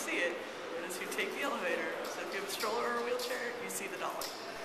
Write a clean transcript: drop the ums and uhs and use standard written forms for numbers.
see it, and as you take the elevator, so if you have a stroller or a wheelchair, you see the Dali.